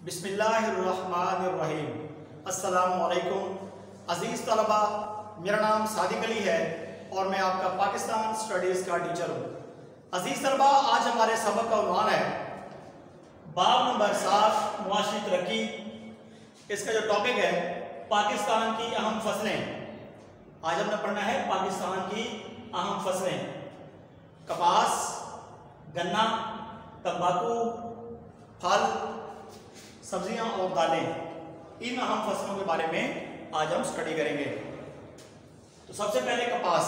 बिस्मिल्लाहिर्रहमानिर्रहीम। अस्सलामुअलैकुम अज़ीज़ तलबा, मेरा नाम सादिक अली है और मैं आपका पाकिस्तान स्टडीज़ का टीचर हूँ। अज़ीज़ तलबा, आज हमारे सबक का उन्वान है बाब नंबर 7 मुआशी तरक्की। इसका जो टॉपिक है पाकिस्तान की अहम फसलें। आज हमने पढ़ना है पाकिस्तान की अहम फसलें। कपास, गन्ना, तंबाकू, फल, सब्जियां और दालें, इन अहम फसलों के बारे में आज हम स्टडी करेंगे। तो सबसे पहले कपास।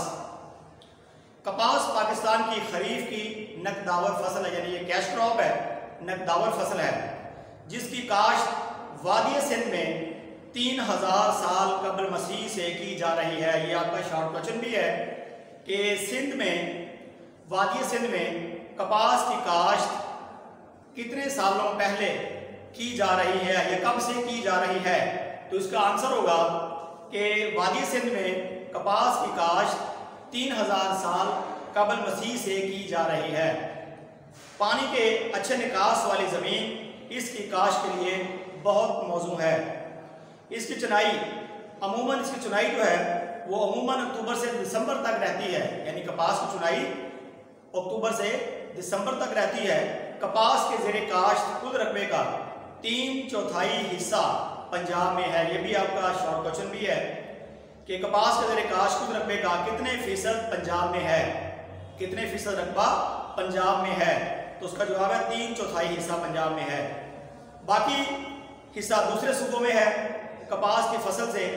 कपास पाकिस्तान की खरीफ की नकदावर फसल है, यानी ये कैश क्रॉप है, नकदावर फसल है, जिसकी काश्त वादी सिंध में 3000 साल कबल मसीह से की जा रही है। ये आपका शॉर्ट क्वेश्चन भी है कि सिंध में, वादी सिंध में कपास की काश्त कितने सालों पहले की जा रही है, या कब से की जा रही है। तो इसका आंसर होगा कि वादी सिंध में कपास की काश्त 3000 साल कबल मसीह से की जा रही है। पानी के अच्छे निकास वाली ज़मीन इसकी काश्त के लिए बहुत मौजू है। इसकी चुनाई इसकी चुनाई जो है वो अमूमन अक्टूबर से दिसंबर तक रहती है, यानी कपास की चुनाई अक्टूबर से दिसंबर तक रहती है। कपास के ज़ेरे काश्त कुल रकबे का 3/4 हिस्सा पंजाब में है। ये भी आपका शॉर्ट क्वेश्चन भी है कि कपास के ज़ेरे काश्त कुल रकबे का कितने फीसद पंजाब में है, कितने फीसद रकबा पंजाब में है। तो उसका जवाब है 3/4 हिस्सा पंजाब में है। बाकी हिस्सा दूसरे सूबों में है। कपास की फसल से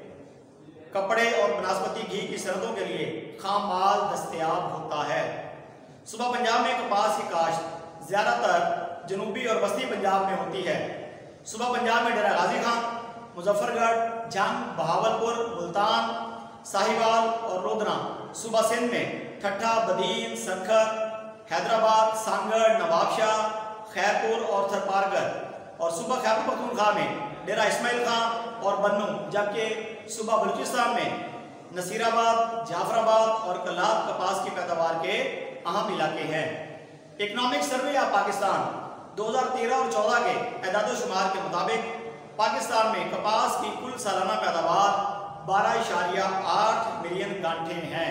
कपड़े और वनस्पति घी की सनतों के लिए खाम माल दस्तयाब होता है। सुबह पंजाब में कपास की काश्त ज़्यादातर जनूबी और वस्ती पंजाब में होती है। सुबह पंजाब में डेरा गाजी खान, मुजफ्फरगढ़, जंग, बहावलपुर, मुल्तान, साहिवाल और रोदना। सुबह सिंध में ठट्ठा, बदीन, सखर, हैदराबाद, सांगड़, नवाबशाह, खैरपुर और थरपारकर। और सुबह खैबर पख्तूनख्वा में डेरा इस्माइल खान और बन्नू, जबकि सुबह बलूचिस्तान में नसीराबाद, जाफराबाद और कल्लात कपास की पैदावार के अहम इलाके हैं। इकनॉमिक सर्वे ऑफ पाकिस्तान 2013 और 14 के एदाद-ओ-शुमार के मुताबिक पाकिस्तान में कपास की कुल सालाना पैदावार 12.8 मिलियन गांठें हैं।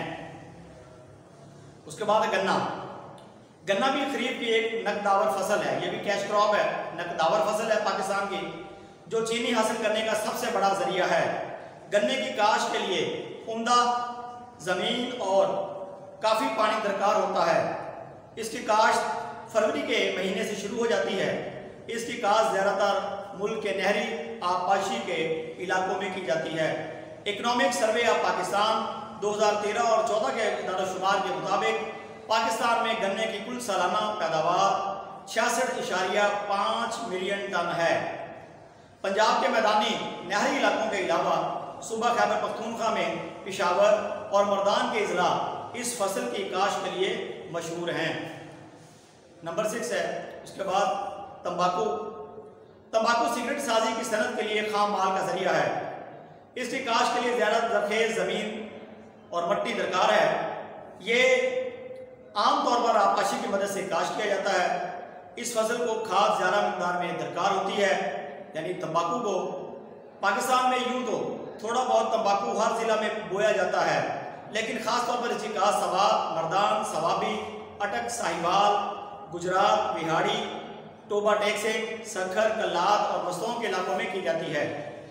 उसके बाद गन्ना। गन्ना भी खरीफ की एक नकदावर फसल है। ये भी कैश क्रॉप है, नकदावर फसल है पाकिस्तान की, जो चीनी हासिल करने का सबसे बड़ा जरिया है। गन्ने की काश्त के लिए उम्दा ज़मीन और काफ़ी पानी दरकार होता है। इसकी काश्त फरवरी के महीने से शुरू हो जाती है। इसकी काश्त ज़्यादातर मुल्क के नहरी आबपाशी के इलाकों में की जाती है। इकनॉमिक सर्वे ऑफ पाकिस्तान 2013 और 14 के एदाद-ओ-शुमार के मुताबिक पाकिस्तान में गन्ने की कुल सालाना पैदावार 66.5 मिलियन टन है। पंजाब के मैदानी नहरी इलाकों के अलावा सूबा खैबर पख्तूनख्वा में पेशावर और मर्दान के अजला इस फसल की काश्त के लिए मशहूर हैं। नंबर 6 है। उसके बाद तंबाकू। तंबाकू सिगरेट साजी की सनत के लिए खाम माल का जरिया है। इसकी काश्त के लिए ज़्यादा जरखेज़ ज़मीन और मिट्टी दरकार है। ये आमतौर पर आबपाशी की मदद से काश्त किया जाता है। इस फसल को खाद ज़्यादा मकदार में दरकार होती है, यानी तंबाकू को पाकिस्तान में यूँ तो थोड़ा बहुत तंबाकू हर ज़िला में बोया जाता है, लेकिन ख़ास तौर पर इसकी काश्त सवाब, मर्दान, सवाबी, अटक, साहिवाल, गुजरात, बिहाड़ी, टोबा टेक्से, सखर, कल्लात और मस्तों के इलाकों में की जाती है।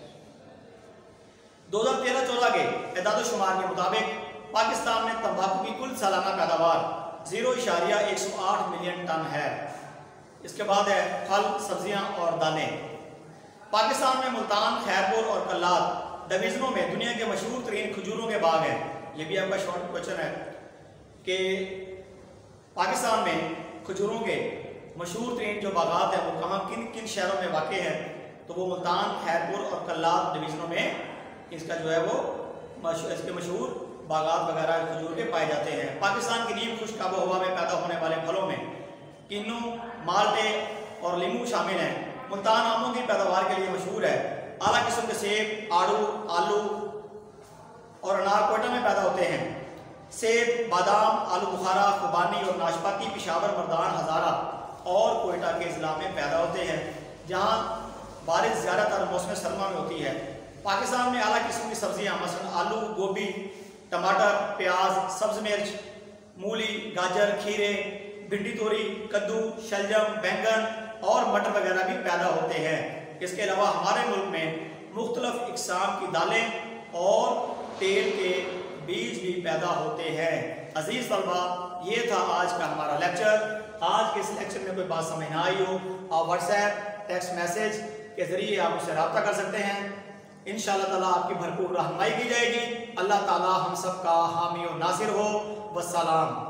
2013-14 के एदाद-ओ-शुमार के मुताबिक पाकिस्तान में तंबाकू की कुल सालाना पैदावार 0.108 मिलियन टन है। इसके बाद है फल, सब्जियां और दालें। पाकिस्तान में मुल्तान, खैरपुर और कल्लात डिवीज़नों में दुनिया के मशहूर तरीन खजूरों के बाग हैं। ये भी आपका शॉर्ट क्वेश्चन है कि पाकिस्तान में खजूरों के मशहूर तरीन जो बागात हैं वो कहाँ किन किन शहरों में वाक़ हैं। तो वो मुल्तान, खैरपुर और कल्लात डिवीज़नों में इसका जो है वो इसके मशहूर बागात वगैरह खजूर के पाए जाते हैं। पाकिस्तान की नीम खुश्क आबो हवा में पैदा होने वाले फलों में किन्नू, माल्टे और लीमू शामिल हैं। मुल्तान आमों की पैदावार के लिए मशहूर है। आला किस्म के सेब, आड़ू, आलू और अनार कोयटा में पैदा होते हैं। सेब, बादाम, आलू बुखारा, खुबानी और नाशपाती पेशावर, मर्दान, हज़ारा और कोयटा के ज़िला में पैदा होते हैं। जहाँ बारिश ज़्यादातर मौसम सरमा में होती है। पाकिस्तान में आला किस्म की सब्जियाँ मसलन आलू, गोभी, टमाटर, प्याज, सब्ज मिर्च, मूली, गाजर, खीरे, भिंडी, तोरी, कद्दू, शलजम, बैंगन और मटर वगैरह भी पैदा होते हैं। इसके अलावा हमारे मुल्क में मुख्तलिफ इक़साम की दालें और तेल के बीज भी पैदा होते हैं। अजीज़ तलबा, ये था आज का हमारा लेक्चर। आज के इस लेक्चर में कोई बात समझ ना आई हो, आप व्हाट्सएप, टेक्स्ट मैसेज के ज़रिए आप उससे रब्ता कर सकते हैं। इंशाअल्लाह ताला आपकी भरपूर रहनुमाई की जाएगी। अल्लाह ताला हम सब का हामी और नासिर हो। वस्सलाम।